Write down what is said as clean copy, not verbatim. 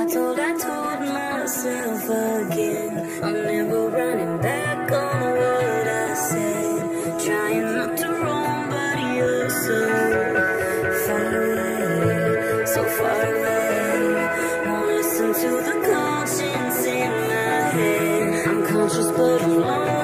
I told myself again, I'm never running back on what I said. Trying not to roam, but you're so far away, so far away. Won't listen to the conscience in my head. I'm conscious, but I'm lost.